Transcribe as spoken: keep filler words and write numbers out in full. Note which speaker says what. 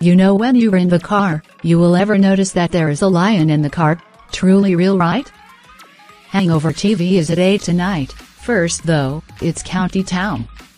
Speaker 1: You know, when you're in the car, you will ever notice that there is a lion in the car. Truly real, right? Hangover T V is at eight tonight. First though, it's County Town.